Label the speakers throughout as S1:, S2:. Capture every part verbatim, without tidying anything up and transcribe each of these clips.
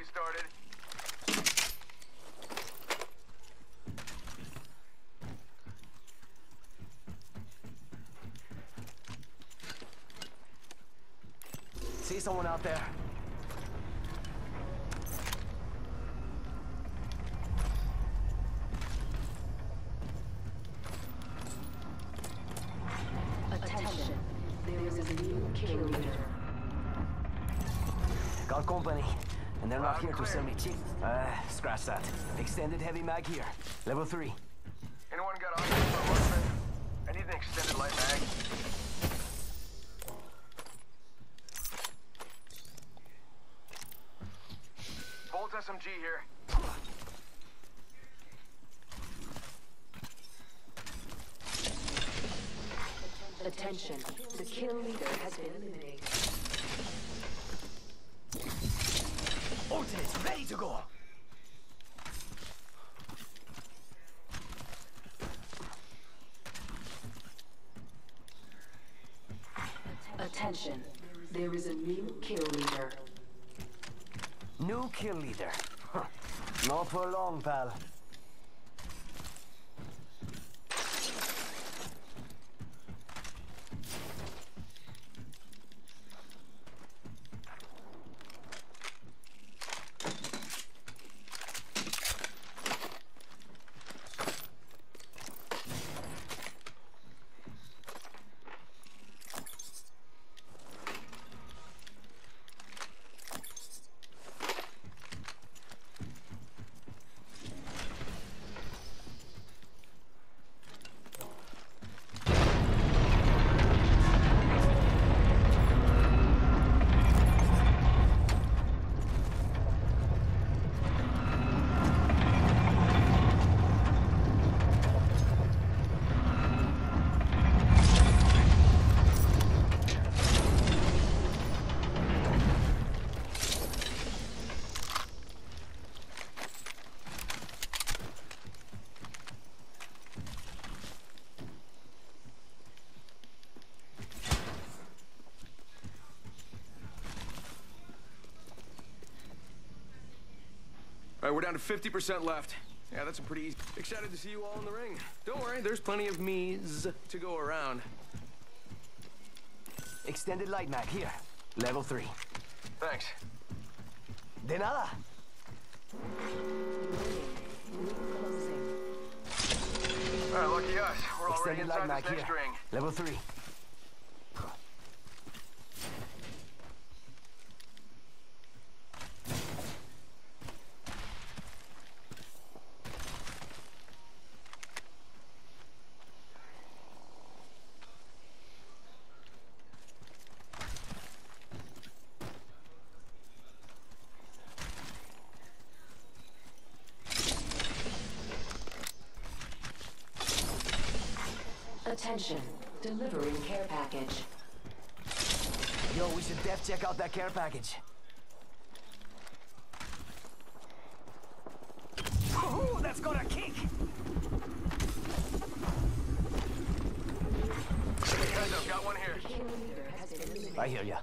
S1: we started.
S2: See someone out there?
S3: Attention. There is a new kill leader.
S2: Got company, and they're not
S1: Loud
S2: here
S1: and
S2: to
S1: clear.
S2: sell me cheap. Uh, scratch that. Extended heavy mag here. Level three.
S1: Anyone got options for marksman? I need an extended light mag. Bolt S M G here.
S3: Attention. The kill leader has been eliminated.
S2: Alternates ready to go.
S3: Attention. There is a new kill leader.
S2: New kill leader. Huh. Not for long, pal.
S1: All right, we're down to fifty percent left. Yeah, that's a pretty easy. Excited to see you all in the ring. Don't worry, there's plenty of me's to go around.
S2: Extended light mag here. Level three.
S1: Thanks.
S2: De nada.
S1: All right, lucky us. We're already
S2: Extended light
S1: inside
S2: mag
S1: this
S2: here.
S1: next ring.
S2: Level three.
S3: Attention. Delivering care package.
S2: Yo, we should def check out that care package. Ooh, that's got a kick!
S1: Guys, I've got one here.
S3: Kill leader has been eliminated.
S2: I hear ya.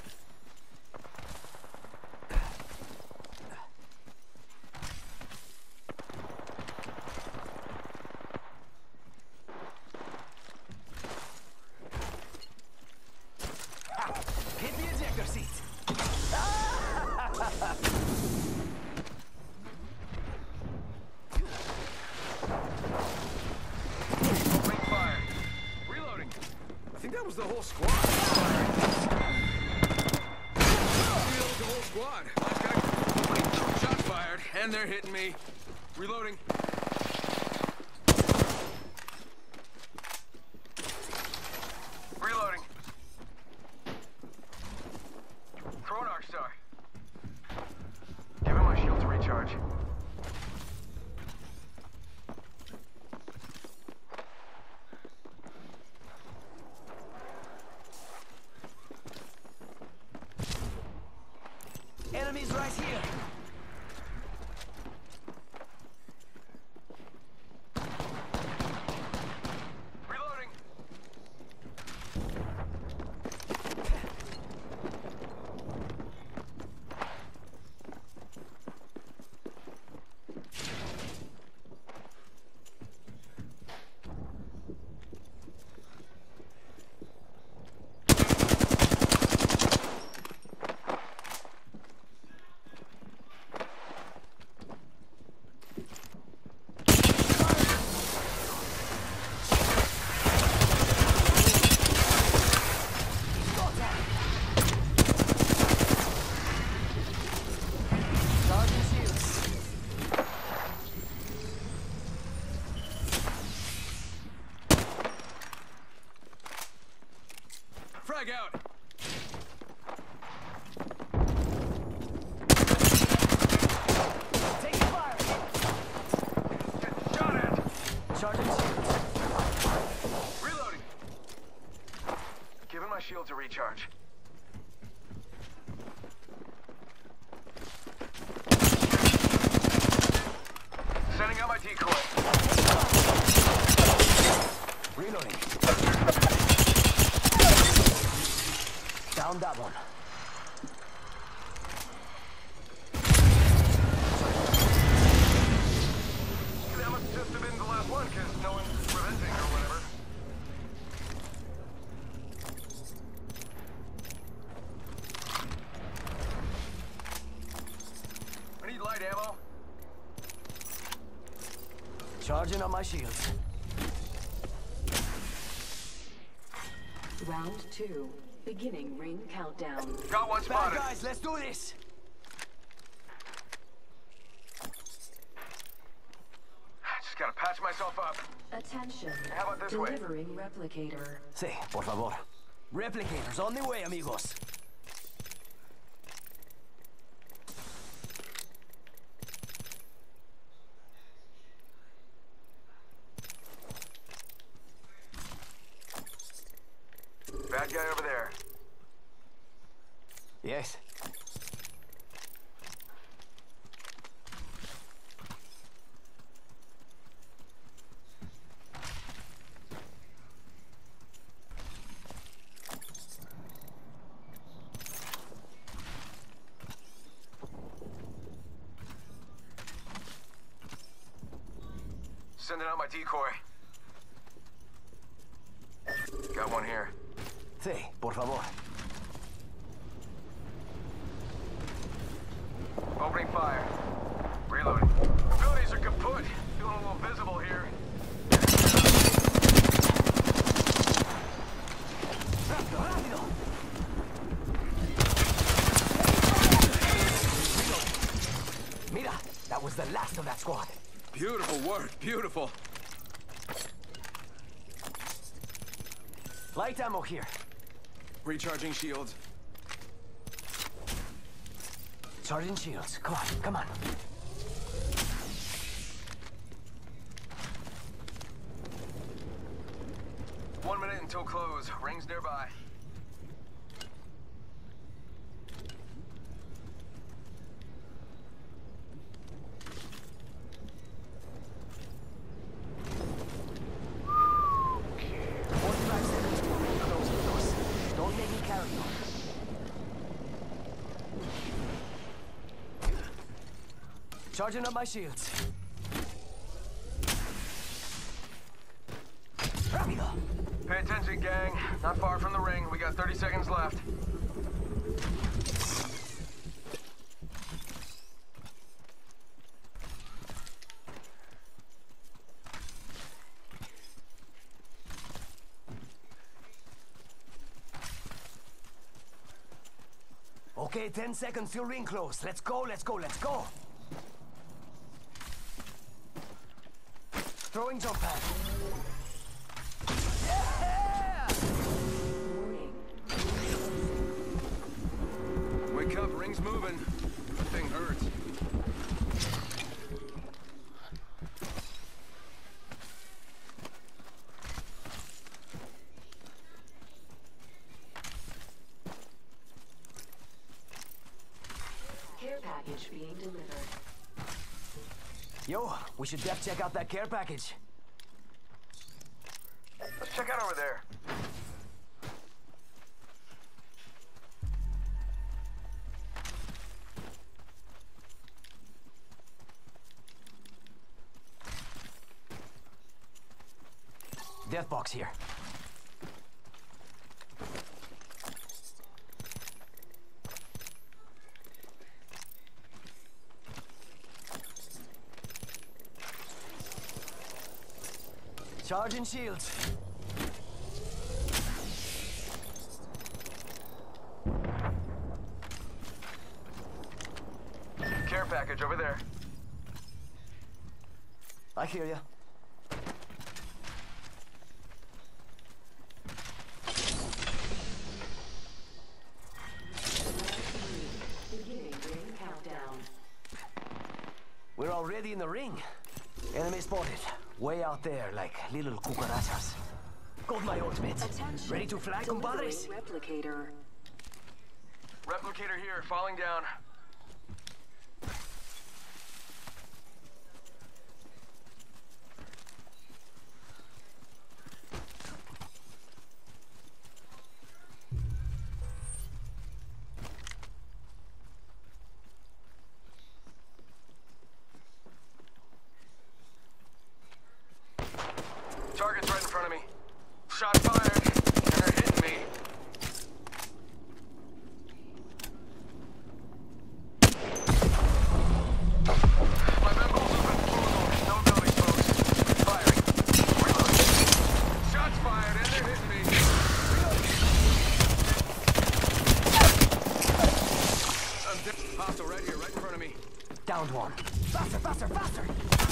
S2: Hit the ejector seat.
S1: Opening fire. Reloading. I think that was the whole squad. Reload the whole squad. Last guy. Shots fired, and they're hitting me. Reloading. Reloading. Throw an arc star. Give him my shield to recharge.
S2: Enemies right here. that one.
S1: That must just have been the last one, because no one's preventing or whatever. I need light ammo.
S2: Charging on my shields.
S3: Round two. Beginning ring countdown.
S1: Got one
S2: Bad
S1: spotted.
S2: guys, let's do this!
S1: Just gotta patch myself up.
S3: Attention.
S1: How about this way?
S3: Delivering replicator.
S2: Sí, por favor. Replicators on the way, amigos.
S1: Bad guy over there.
S2: Yes.
S1: Sending out my decoy. Got one here.
S2: Sí, por favor.
S1: Opening fire. Reloading. Abilities are kaput. Feeling a little visible here.
S2: Rápido, rápido. Mira, that was the last of that squad.
S1: Beautiful work. Beautiful.
S2: Light ammo here.
S1: Recharging shields.
S2: Charging shields. Come on, come on.
S1: One minute until close. Rings nearby.
S2: forty-five seconds to ring close, amigos. Don't make me carry you. Charging up my shields. Rápido.
S1: Pay attention, gang. Not far from the ring. We got thirty seconds left.
S2: Okay, ten seconds till ring close. Let's go, let's go, let's go. Throwing jump pad. Yeah!
S3: Warning.
S1: Wake up, ring's moving. That thing hurts.
S3: Care package being delivered.
S2: Yo, we should def check out that care package.
S1: Let's check out over there.
S2: Death box here. Charging shields.
S1: Care package over there.
S2: I hear ya.
S3: Beginning ring countdown.
S2: We're already in the ring. Enemy spotted. Way out there, like little cucarachas. Got my ultimate.
S3: Attention.
S2: Ready to fly,
S3: Delivering
S2: compadres?
S3: replicator.
S1: Replicator here, falling down.
S2: Downed one. Faster, faster, faster!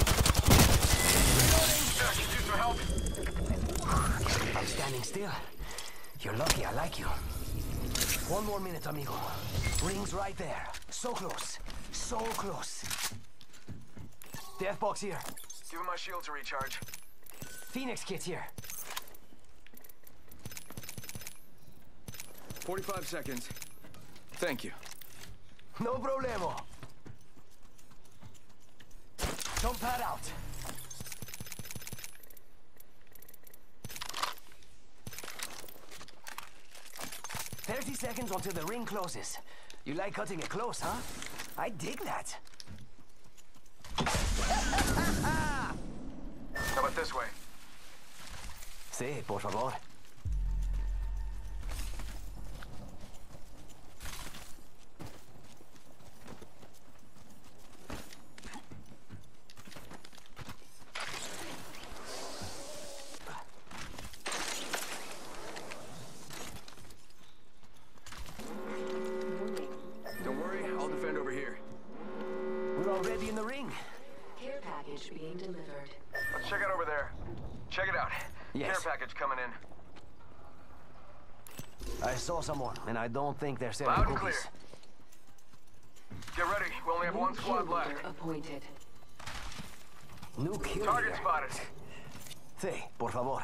S1: Uh, can you use some help?
S2: I'm standing still. You're lucky I like you. One more minute, amigo. Ring's right there. So close. So close. Death box here.
S1: Give him my shield to recharge.
S2: Phoenix kit's here.
S1: forty-five seconds. Thank you.
S2: No problemo. Jump pad out. Thirty seconds until the ring closes. You like cutting it close, huh? I dig that.
S1: How about this way?
S2: Sí, por favor.
S1: Don't worry, I'll defend over here.
S2: We're already in the ring.
S3: Care package being delivered.
S1: Let's check out over there. Check it out.
S2: Yes.
S1: Care package coming in.
S2: I saw someone, and I don't think they're selling
S1: Loud and
S2: cookies.
S1: clear. Get ready. We only have one
S3: New
S1: squad
S3: kill
S1: left.
S3: leader appointed.
S2: New kill
S1: Target
S2: leader.
S1: spotted.
S2: Sí, por favor.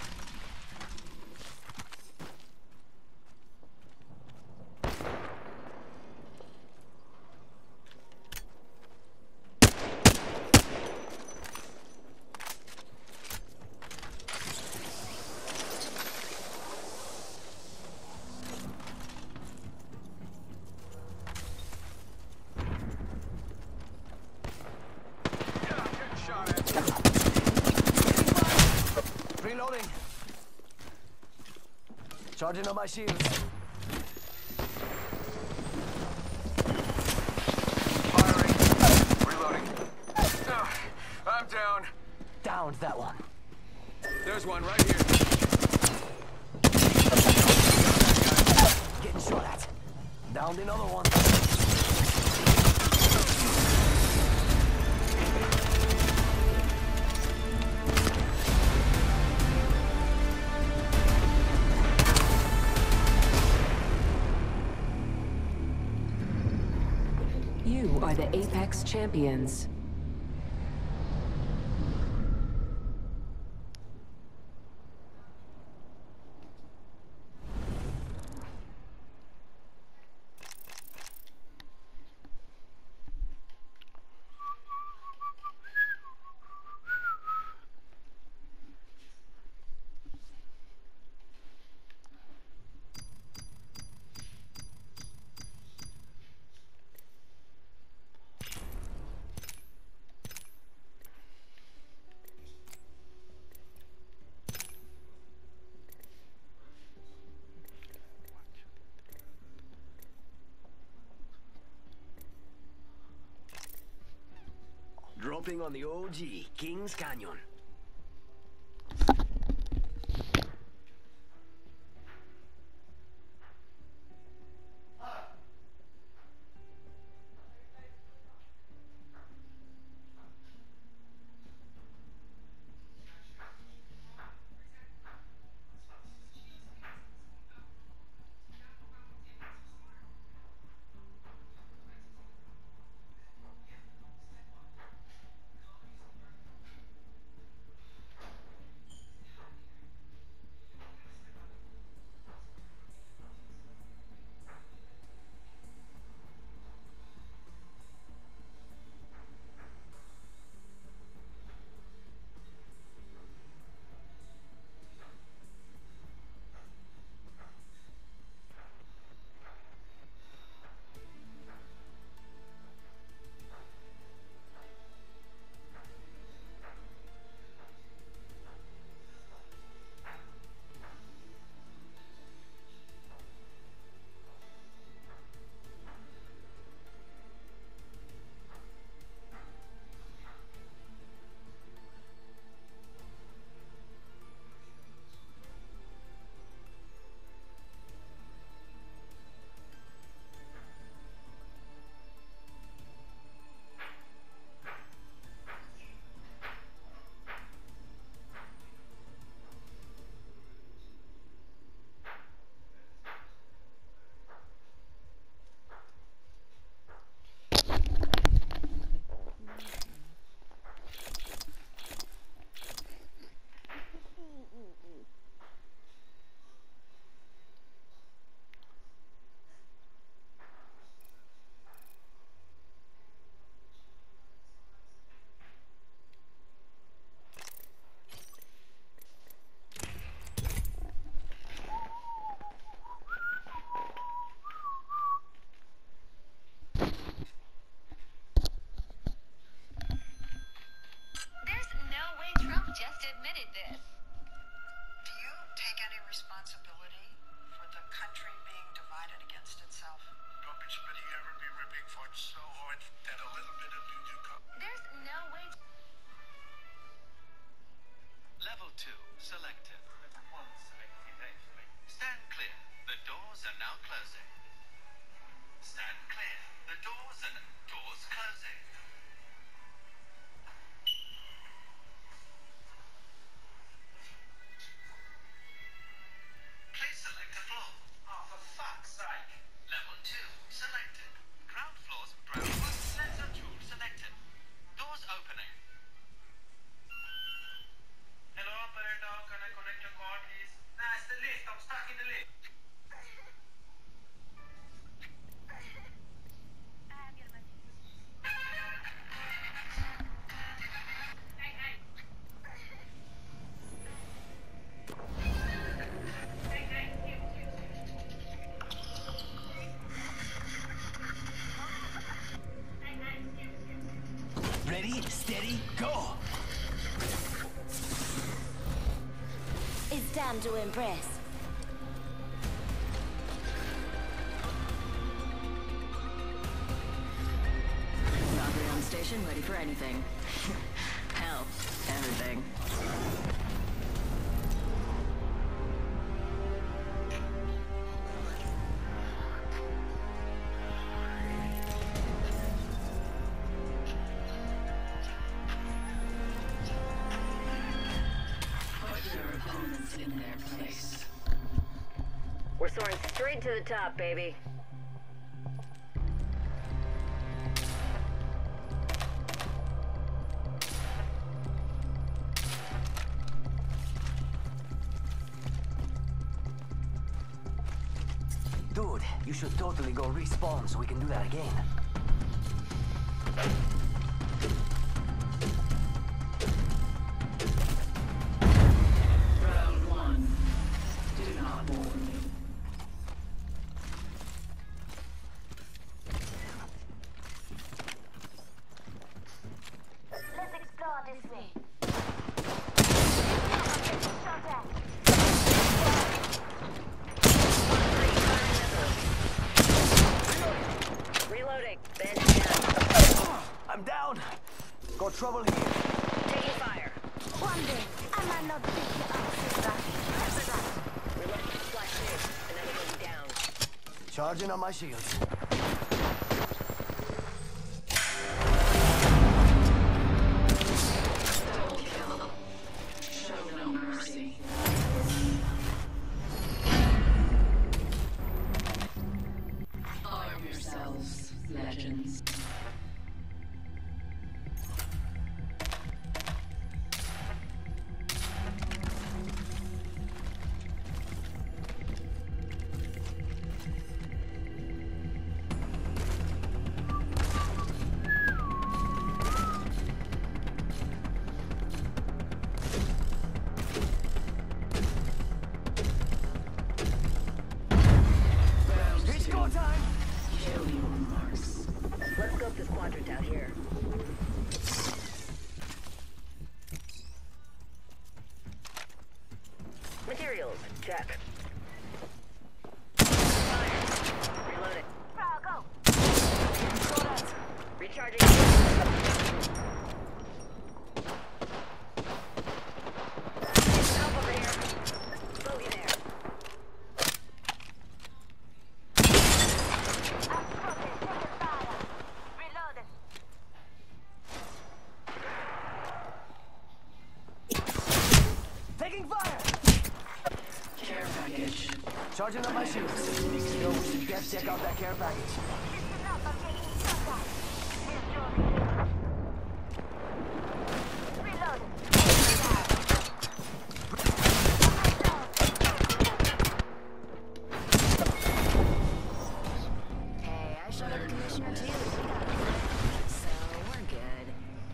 S1: Yeah, getting shot at.
S2: Reloading. Charging on my shields.
S1: Firing. Reloading. Ugh, I'm down.
S2: Downed that one.
S1: There's one right here.
S2: Getting shot at. Downed another one.
S3: You are the Apex Champions.
S2: Dropping on the O G, Kings Canyon. Ready, steady, go!
S4: It's time to impress.
S5: Valkyrie on station, ready for anything. Hell, everything. In their place.
S6: We're soaring straight to the top, baby.
S2: Dude, you should totally go respawn so we can do that again.
S5: Round one. Do not bore me.
S4: Let's explore this way.
S6: Reloading. Bench down.
S2: I'm down! Got trouble here.
S6: Taking fire.
S4: One day, I might not beat you up, sister.
S6: Reloading. Flash two. Another one down.
S2: Charging on my shields.
S5: Double kill. Show no mercy. Arm yourselves, legends.
S2: It's go time!
S5: Kill your marks.
S6: Let's scope this quadrant out here. Materials. Check. Fire. Reloading.
S4: Go.
S6: Recharging. Help over here. Bogey there.
S4: Reloaded.
S2: Taking fire!
S5: Care package.
S2: Charging on my shields. Yo, we should get check out that care package.
S4: Listen up, I'm taking contact. Reloaded.
S6: Hey, I shot up Commissioner too. We got it. So we're good.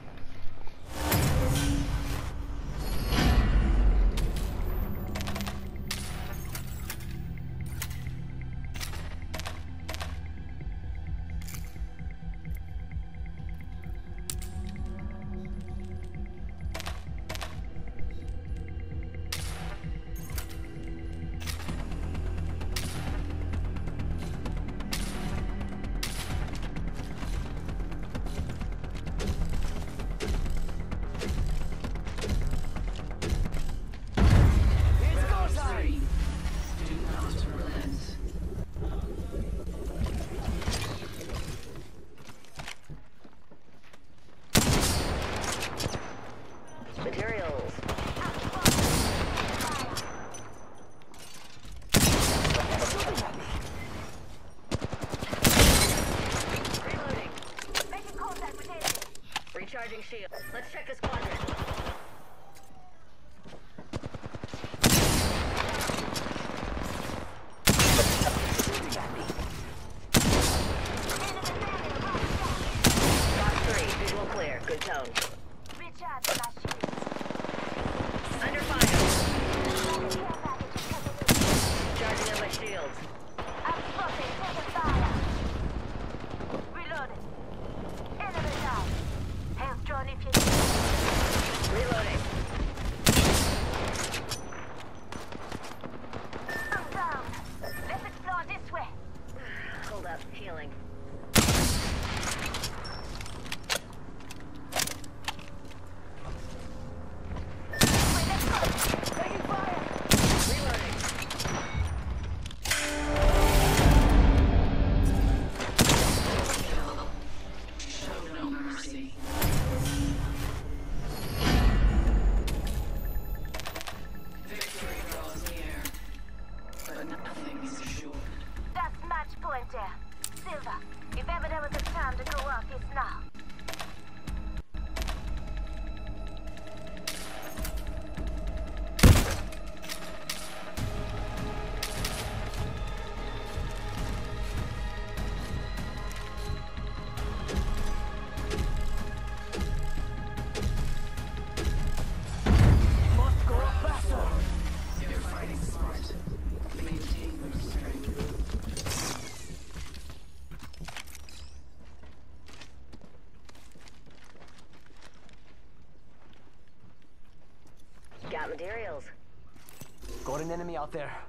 S5: Round three. Do not relent.
S6: Materials. Reloading.
S4: Making contact with enemy.
S6: Recharging shield. Let's check this quadrant.
S2: Shooting at me.
S6: Box three. Visual clear. Good tone.
S4: Recharge my shields.
S6: Under fire.
S4: Care package is coming in.
S6: Charging on my shields.
S4: I'm spotted. Taking fire. Reloaded. Enemy down. Health drone
S5: mercy. Victory draws near, but nothing is assured.
S4: That's match point there. Silva, if ever there was a time to go up, it's now.
S6: Got materials.
S2: Got an enemy out there.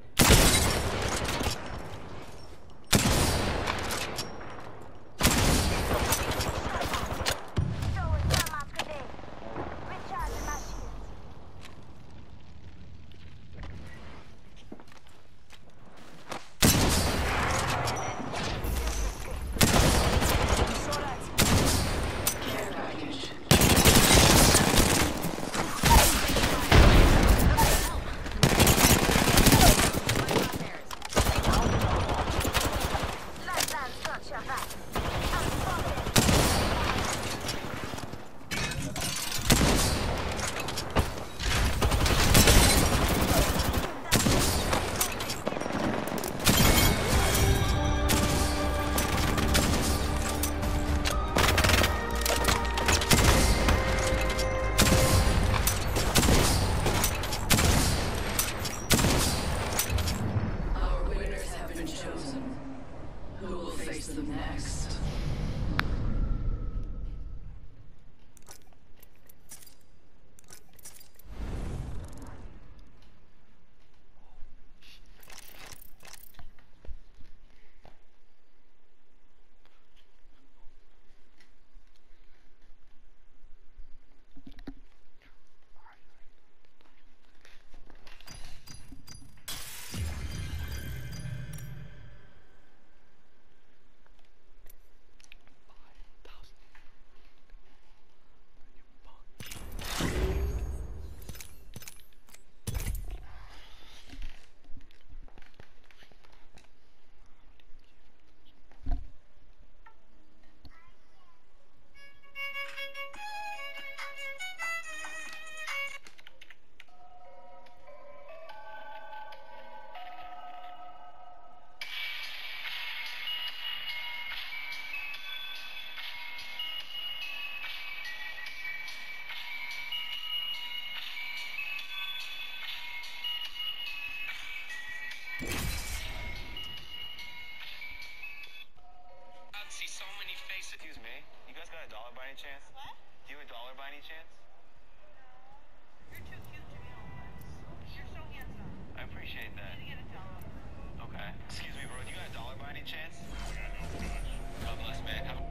S7: Excuse me, you guys got a dollar by any chance? What? Do you have a dollar by any chance?
S8: No. You're too cute to be homeless. You're so handsome.
S7: I appreciate that.
S8: You need to get a dollar.
S7: Okay. Excuse me, bro, do you got a dollar by any chance? God bless, man. Have a...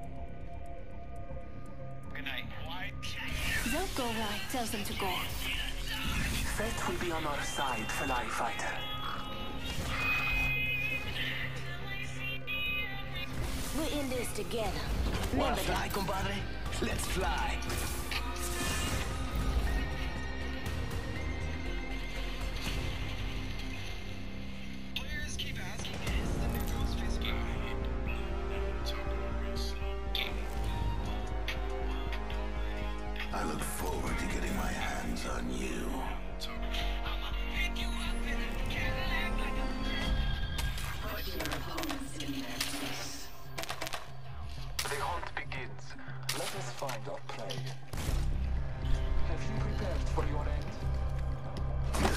S7: Good night. Why?
S9: They'll go where I tell them to go.
S2: Fate will be on our side, Fly Fighter.
S9: We're in this together.
S2: Wanna fly, compadre? Let's fly.
S7: Players keep asking, is the new Ghostface game?
S10: I look forward to getting my hands on you.
S5: Put your opponents in their place.
S2: The hunt begins. Let us find our prey. Have you prepared for your end?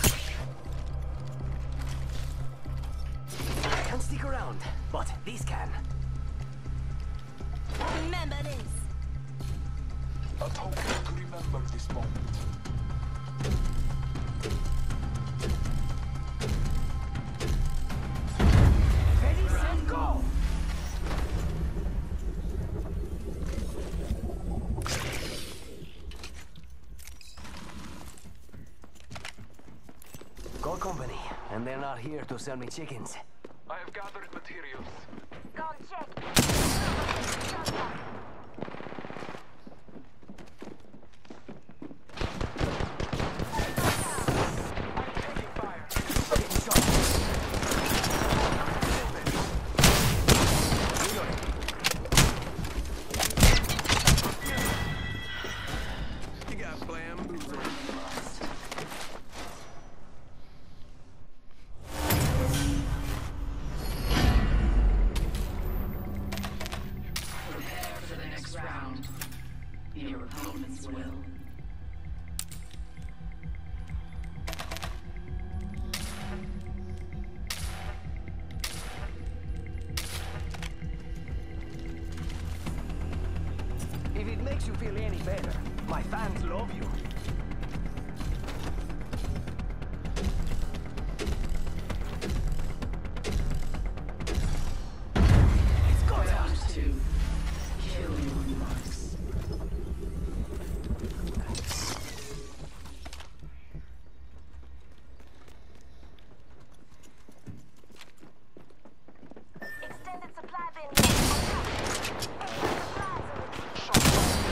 S2: I can't stick around, but these can.
S9: Remember this.
S2: A token to remember this moment. Ready, set, go! Good company, and they're not here to sell me chickens. I have gathered materials.
S4: Go and check.
S5: Your opponents will.
S2: If it makes you feel any better, my fans love you. It's got
S5: Round two. Kill your marks.
S4: Extended supply bin here. Extra supplies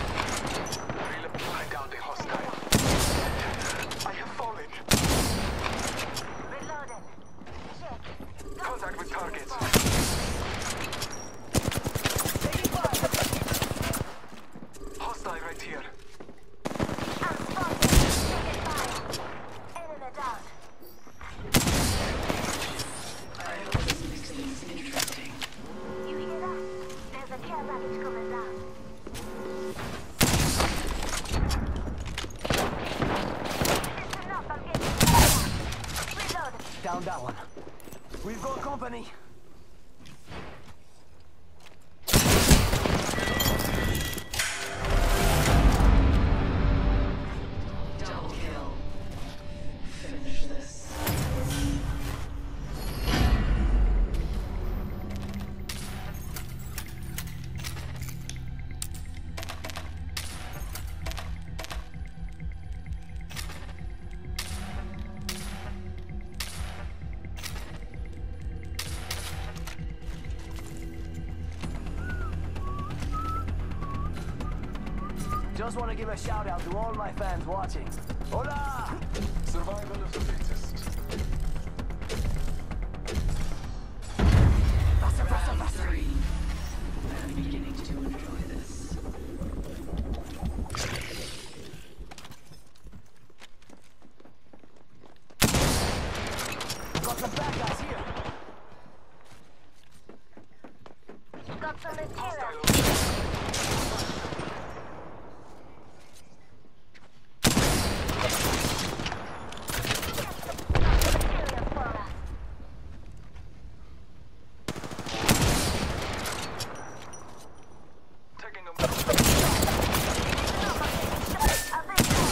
S1: I downed a hostile. I have fallen.
S4: reloaded. Check.
S1: Contact with targets. Hostile right here.
S4: I'm spotted. Taking fire. Enemy down.
S5: I hope this makes things interesting.
S4: You hear that? There's a care package coming down. Listen up, I'm getting reloaded.
S2: Down that one. We've got company.
S5: Double kill. Finish this.
S2: Just want to give a shout out to all my fans watching. Hola!
S1: Survival of the fittest.
S2: Faster, faster,
S5: Round
S2: faster!
S5: three. I'm beginning to enjoy this.
S2: Got some bad guys here.
S4: Got some material. Material for us.
S1: Taking them.
S4: A victim.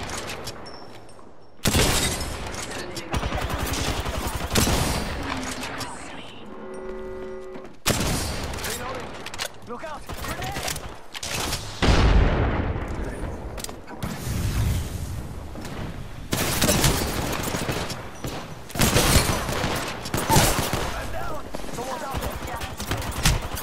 S2: Reloading. Look out! Grenade! I'm down! Someone's out there!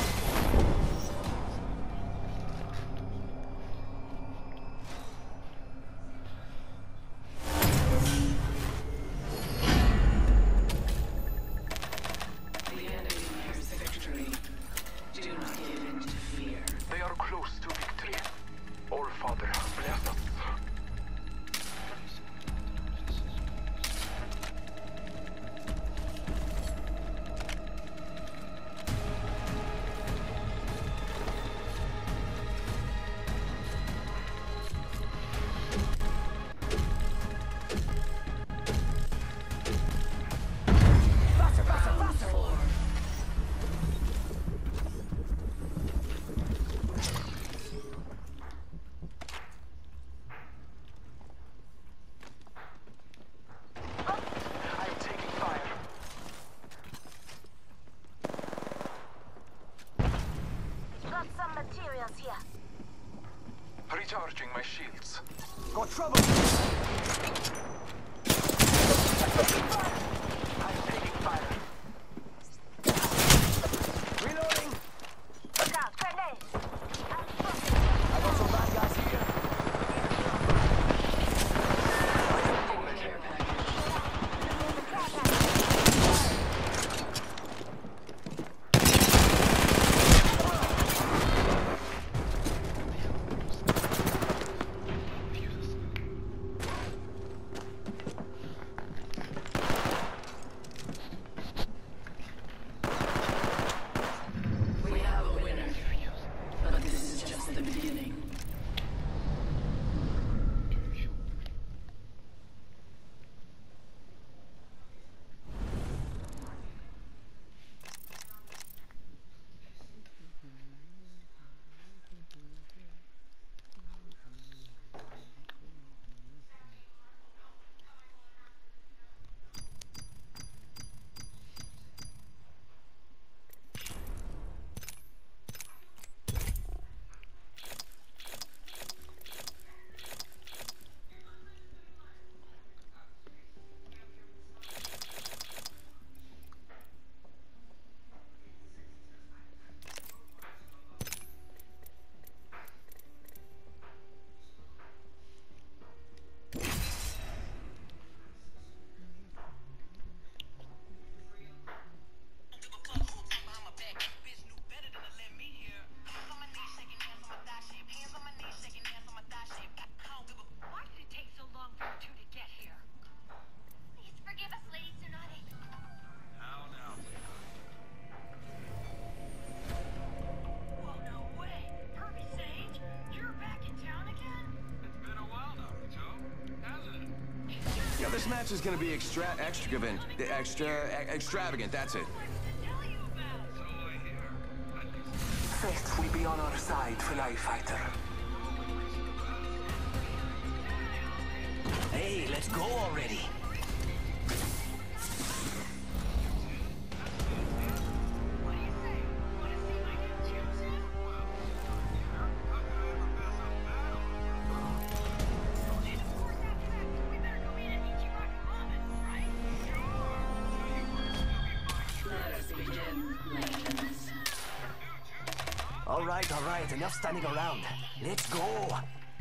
S5: The enemy nears victory. Do not give in to fear.
S1: They are close to victory. All Father, bless us.
S2: Faster, faster,
S5: Round
S2: faster!
S5: four.
S1: I am taking fire.
S4: Got some materials here.
S1: Recharging my shields.
S2: Got trouble!
S1: I'm taking fire.
S2: Reloading!
S4: Look out, grenade. I'm spotted.
S2: I got some bad guys here.
S5: Care package.
S1: This match is gonna be extra extravagant. Extra extravagant, that's it.
S2: Fate will be on our side, Fly Fighter. Hey, let's go already. All right, all right, enough standing around. Let's go.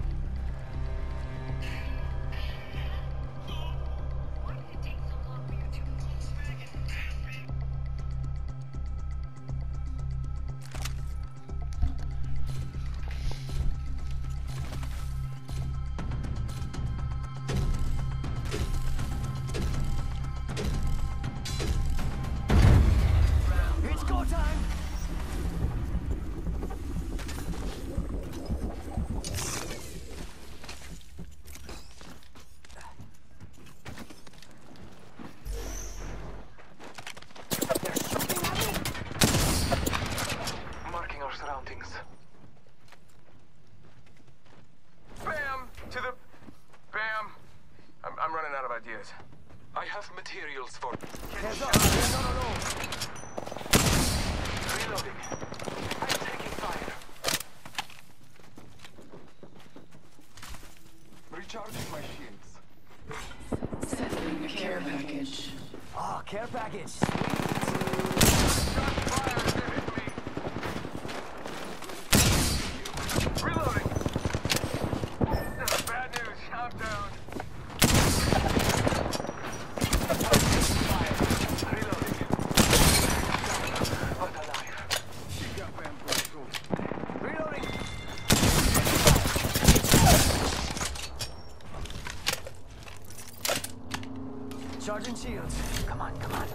S2: It's go time.
S1: Bam! To the... Bam! I'm, I'm running out of ideas.
S2: I have materials for...
S1: Hands up! No, no, no!
S2: Reloading. I'm taking fire. Recharging my shields.
S5: Sending a care package.
S2: Ah, care package.
S1: Reloading! Bad news, I'm down.
S2: Reloading. But alive.
S1: She got bamboozled.
S2: Reloading. Charging shields. Come on, come on.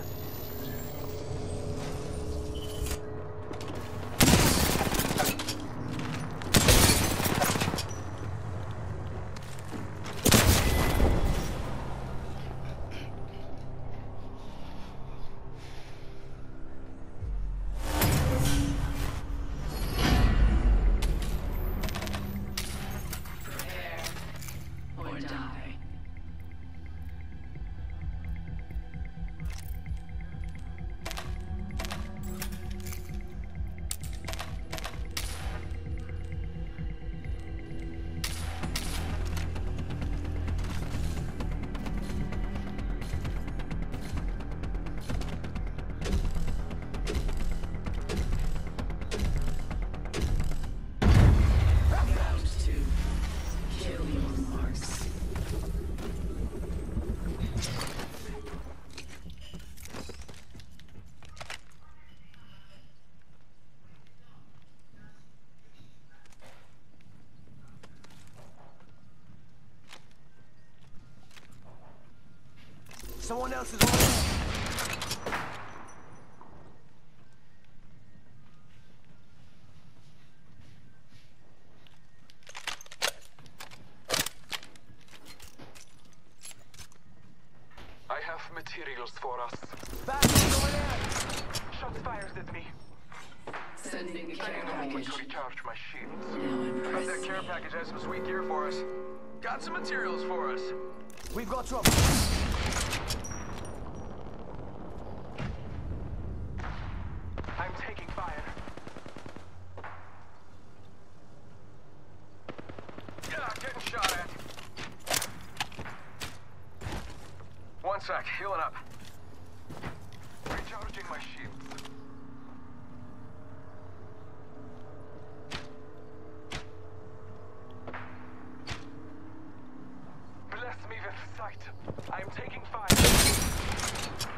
S5: Prepare or die. Round two. Kill your marks.
S2: Someone else is on.
S11: I have materials for us.
S2: Back over there.
S11: Shots fired at me.
S5: Sending a care
S11: I'm going
S5: package.
S11: to recharge my shields.
S5: Now
S1: Hope
S5: impress
S1: that care
S5: me.
S1: package has some sweet gear for us. Got some materials for us.
S2: We've got trouble.
S11: I'm taking fire.
S1: Yeah, getting shot at. One sec, healing up.
S11: Recharging my shields. Bless me with sight. I'm taking fire.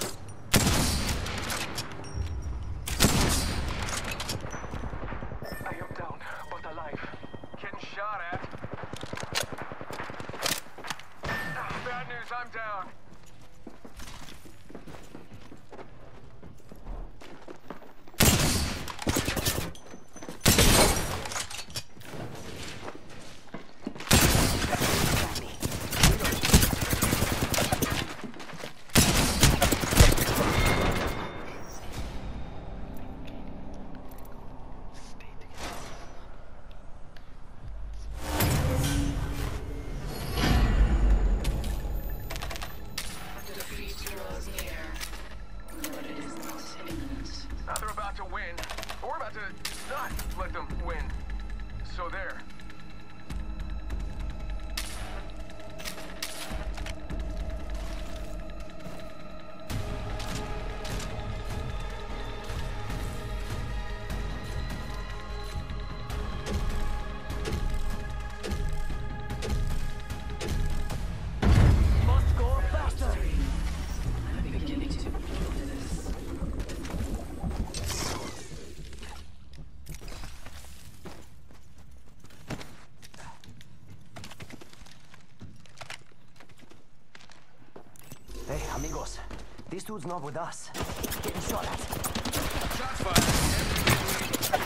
S11: I am down, but alive.
S1: Getting shot at. Ah, bad news, I'm down.
S11: So there.
S2: Must go faster.
S5: I'm beginning to feel this.
S2: Hey, amigos. This dude's not with us. Getting shot at.
S1: Shots fired.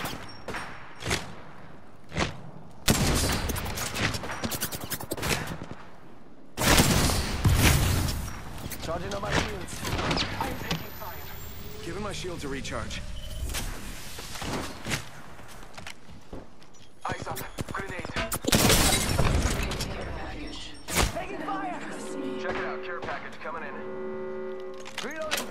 S2: Charging on my shields.
S11: I'm taking fire.
S1: Giving my shield to recharge.
S11: Eyes up. Grenade.
S5: Care package.
S2: Taking fire!
S5: Trust me.
S11: Check it out. Care package coming in.
S2: Reloading!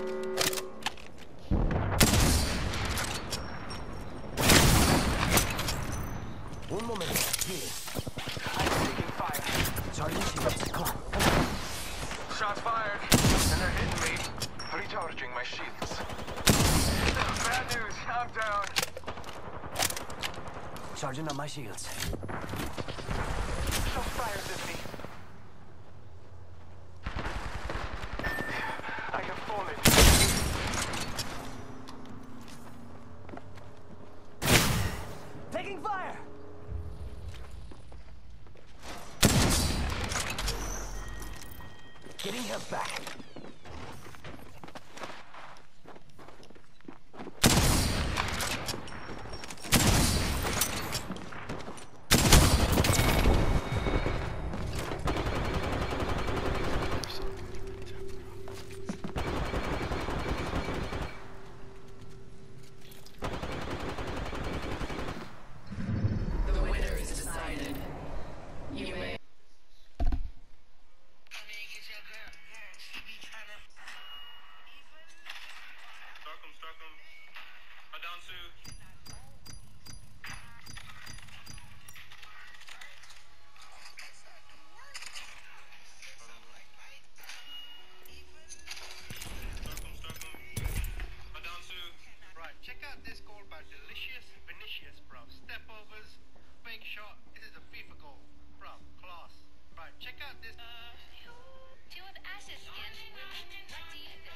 S2: One moment. Healing.
S11: I'm taking fire.
S2: Charging shields. Come on, come on.
S11: Shots fired. And they're hitting me. Recharging my shields. Bad news. I'm down.
S2: Charging on my shields.
S11: Shots fired at me. I have fallen.
S2: Taking fire! Getting health back.
S5: The winner is decided. You may.
S7: Struck him, struck him. Uh, down two. Struck him, struck him. Uh, down two.
S12: Right, check out this goal by Delicious Vinicius, bro. Step overs, fake shot. This is a FIFA goal, bro. Class. Right, check out this.
S6: Uh, who deal with ashes in women? What do you think?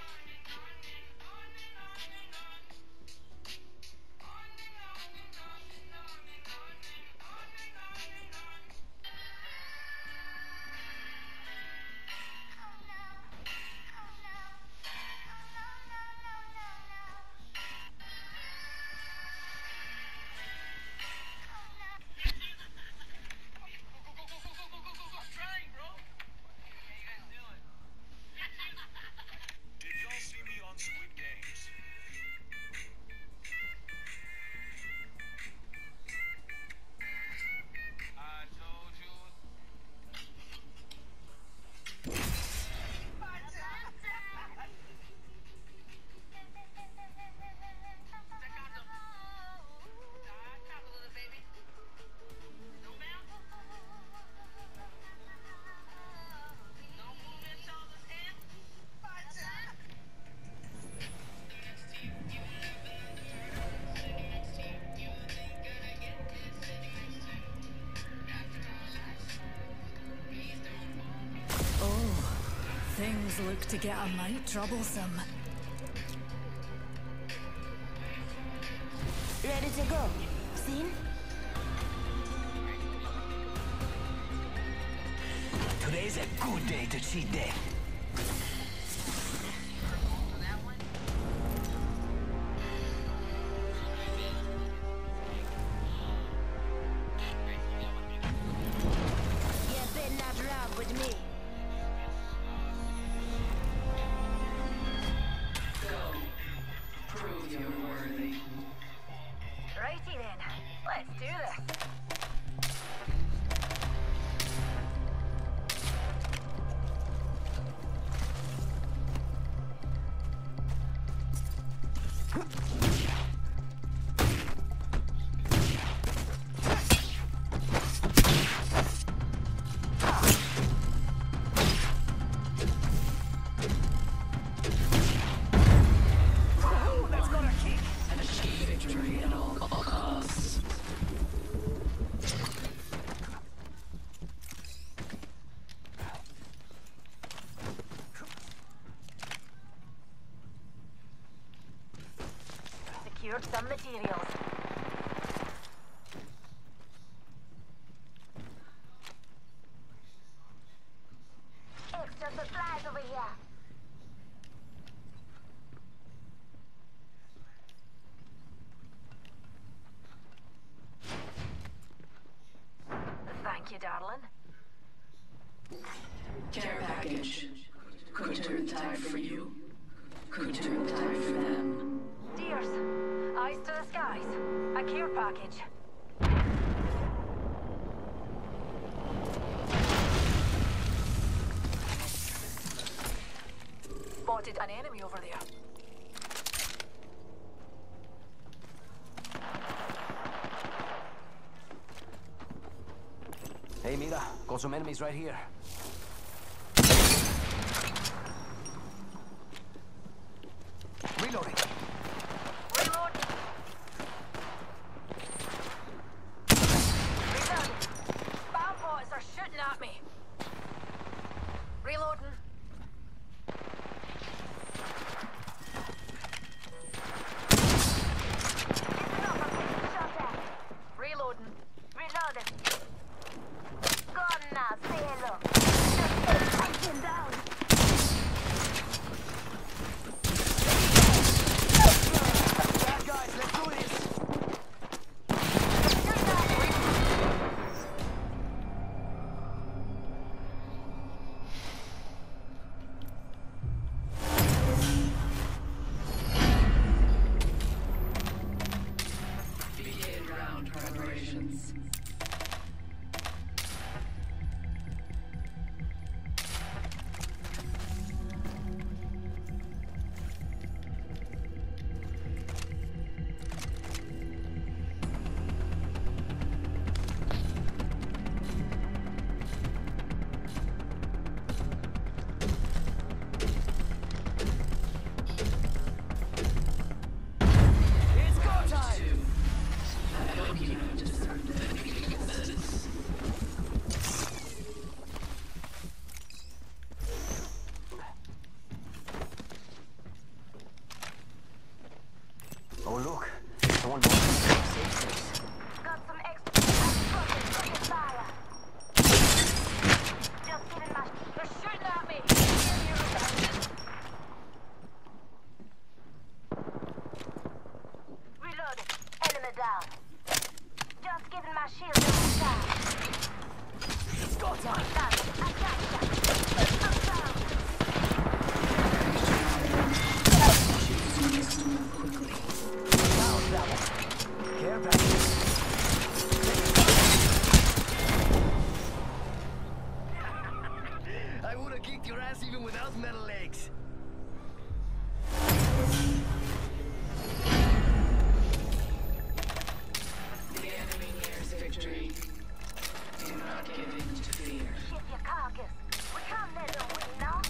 S12: Trying, bro. How you guys doing?
S7: Did y'all see me on Squid Games? I told you.
S13: Oh, things look to get a mite troublesome.
S9: Ready to go. Seen?
S2: Today's a good day to cheat day.
S9: You better not rob with me.
S5: Go. Prove you're worthy.
S4: Righty then. Let's do this. Secured some materials. Extra supplies over here. Thank you, darling.
S5: Care package. Could turn the tide for you. Could turn the tide for them.
S4: Dears, eyes to the skies. A care package. Spotted an enemy over there.
S2: Hey, Mira, got some enemies right here. Reloading.
S4: Reload. Reload. Bomb bots are shooting at me. Reloading. Reloading. Reloading. Gone now, say hello. Just take him down.
S2: Bad guys, let's do this.
S5: Begin round preparations.
S2: It's go time!
S5: I hope you have discerned the weaknesses.
S2: Oh, look. Someone wants to take safe space.
S4: Got some extra explosives for your fire. Just getting my... They're shooting at me. Reloading. Enemy down. Just giving my shield a shot.
S2: It's go time!
S4: Got it. I got ya. I'm down.
S2: Down that one. Care package. I would have kicked your ass even without metal legs.
S5: The enemy nears victory. Do not give in to fear.
S4: Ship your carcass. We can't let them win now.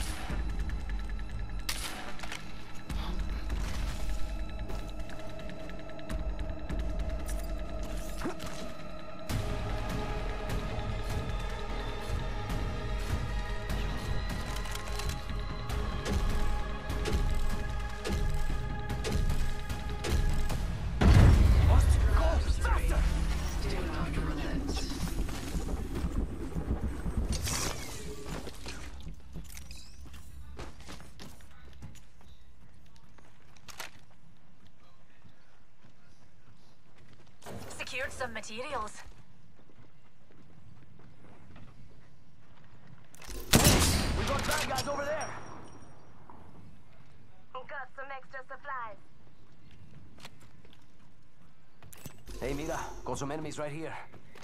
S5: Do not relent.
S4: Secured some materials.
S2: We got bad guys over there.
S4: Got some extra supplies.
S2: Hey, Mira, got some enemies right here.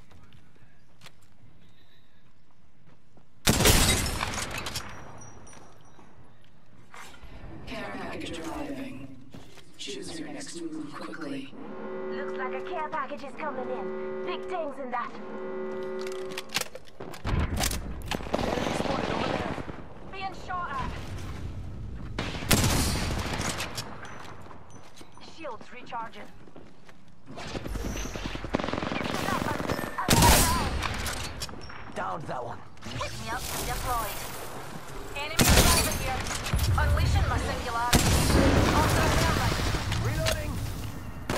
S5: Care package arriving. Choose your next move quickly.
S4: Looks like a care package is coming in. Big things in that.
S2: Enemy spotted over there.
S4: Being shot at. Shields recharging.
S2: Downed that one.
S4: Pick me up and deployed. Enemy arriving here. Unleashing my singularity. Also, right.
S2: Reloading.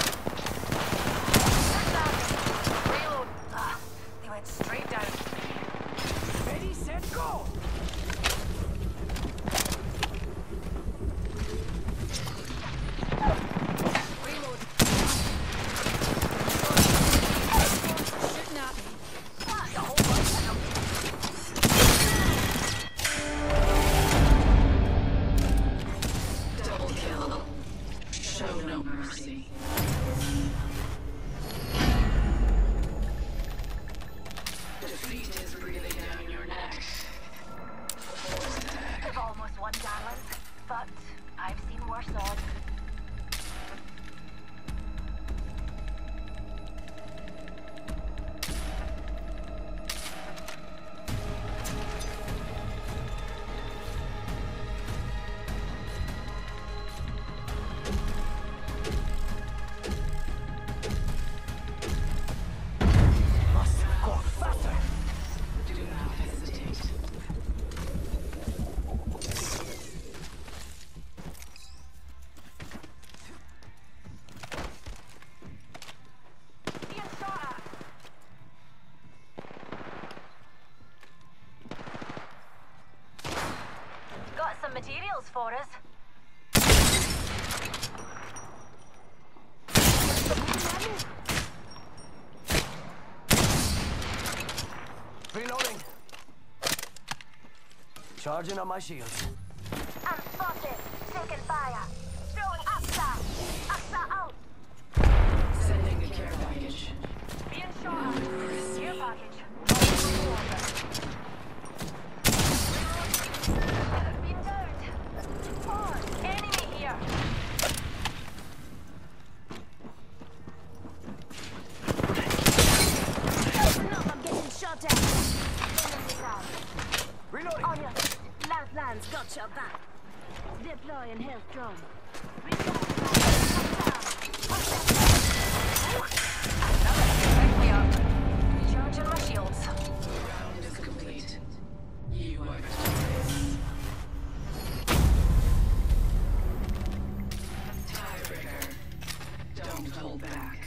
S4: materials for us.
S2: Reloading. Charging on my shields.
S4: I'm spotted. Taking fire. Throwing Asa. Asa out.
S5: Sending a care package.
S4: Being shot. Care package. Been downed. Oh, enemy here.
S9: Open up, I'm getting shot at.
S4: Enemy down.
S2: Reloading.
S4: On you.
S9: Last land's got your back. Deploying health drone.
S4: Recharging my shields.
S5: Round is complete. You are victorious. Tiebreaker. Don't hold back.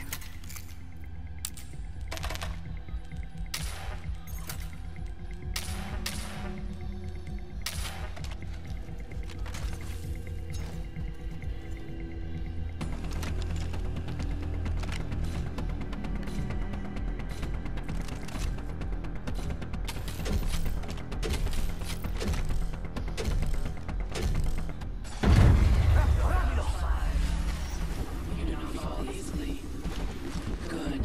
S5: You do not fall easily. Good.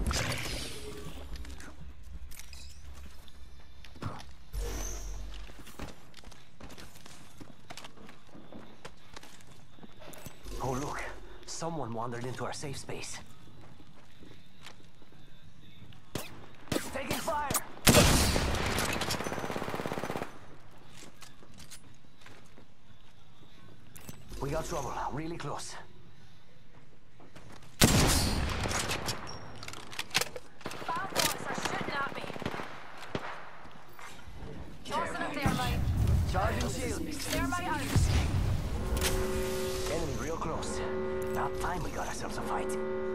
S2: Oh, look. Someone wandered into our safe space. Taking fire! We got trouble. Really close.
S4: Bad boys are shooting at me. Tossing a thermite.
S2: Charging shield.
S4: Thermite out.
S2: Enemy real close. About time we got ourselves a fight.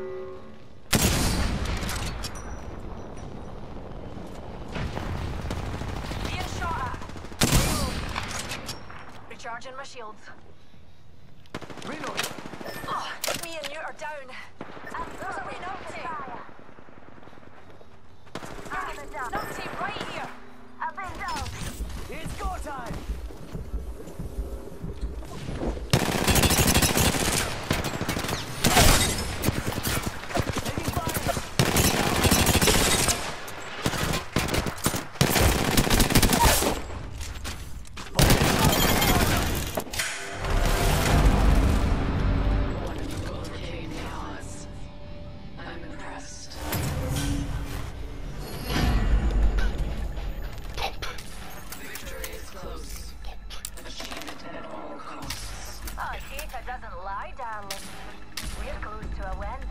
S4: Being shot at. Recharging my shields.
S2: Reload.
S4: Oh, me and you are down. There's a wee numpty. Numpty right here. I've been down.
S2: It's go time! Taking fire!
S5: Wonderful overcame the odds. I'm impressed. Victory is close. Achievement at all costs.
S4: Oh, Kika doesn't lie, darling. We're close to a win.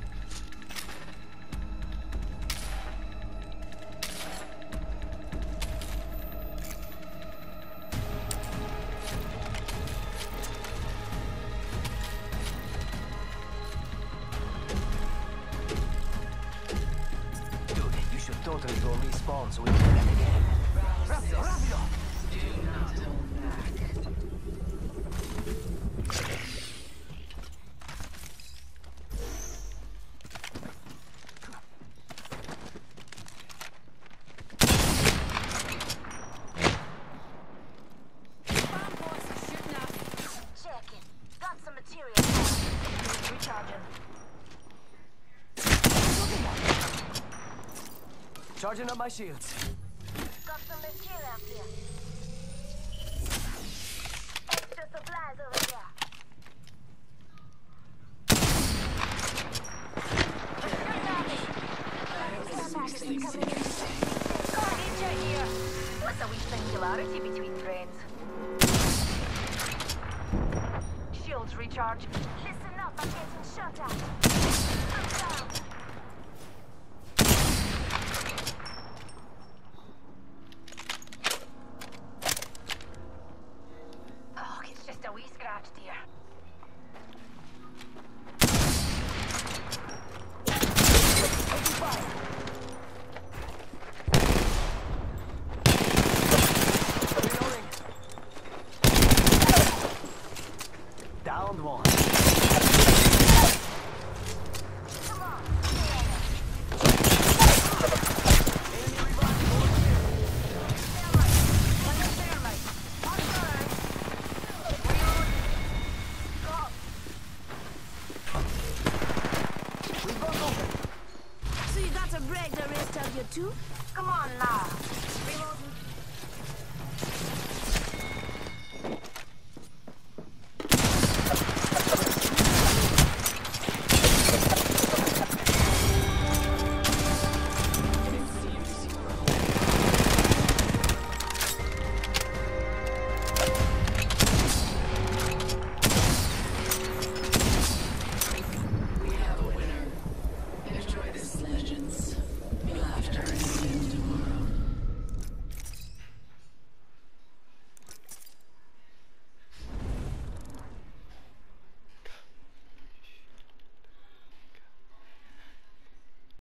S2: Dude, you should totally go respawn so we can do that again. Rapido, rapido!
S5: Do not hold back.
S9: Bad boys are shooting at me.
S4: Checking. Got some material. Recharging.
S2: Charging up my shields.
S4: Got some material here. Extra supplies over there. Shooting at me. Care package is coming in. Ninja here. What's a wee singularity between friends? Shields recharge. Listen up, I'm getting shot at. I'm down. Oh, it's just a wee scratch, dear.
S2: Taking fire! Reloading.
S4: Come on now. Reloading.